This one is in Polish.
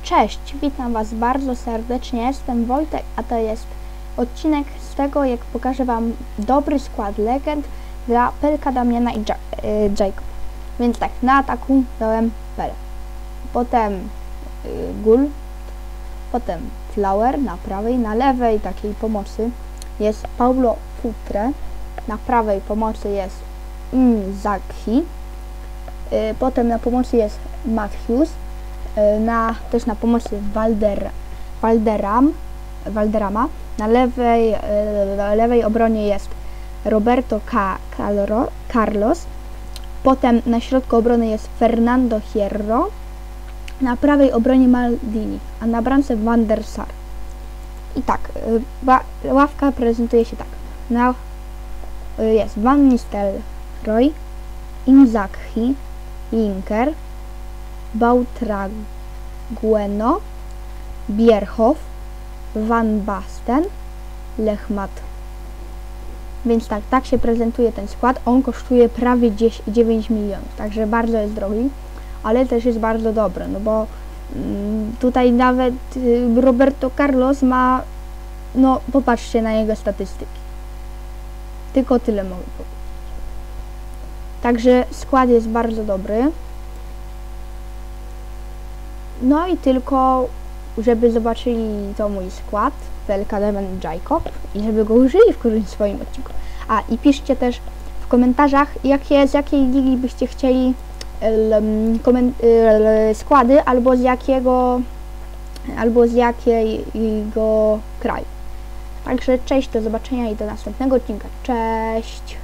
Cześć, witam Was bardzo serdecznie, jestem Wojtek, a to jest odcinek z tego, jak pokażę Wam dobry skład legend dla Pelka, Damiana i Jacob. Więc tak, na ataku dałem Pele, potem Gul, potem Flower na prawej, na lewej takiej pomocy jest Paulo Futre, na prawej pomocy jest Zakhi, potem na pomocy jest Matthews, też na pomocy Valderrama, na lewej obronie jest Roberto Carlos, potem na środku obrony jest Fernando Hierro, na prawej obronie Maldini, a na bramce Van der Sar. I tak, ławka prezentuje się tak. Jest Van Nistelrooy, Inzaghi, Linker, Boutragueno, Bierhoff, Van Basten, Lechmat. Więc tak się prezentuje ten skład. On kosztuje prawie 9 milionów, także bardzo jest drogi, ale też jest bardzo dobry, no bo tutaj nawet Roberto Carlos ma, no popatrzcie na jego statystyki. Tylko tyle mogę powiedzieć. Także skład jest bardzo dobry. No i tylko, żeby zobaczyli to mój skład, Pelka, Damian i Jacob, i żeby go użyli w którymś swoim odcinku. A i piszcie też w komentarzach, z jakiej ligi byście chcieli składy, albo z jakiego kraju. Także cześć, do zobaczenia i do następnego odcinka. Cześć!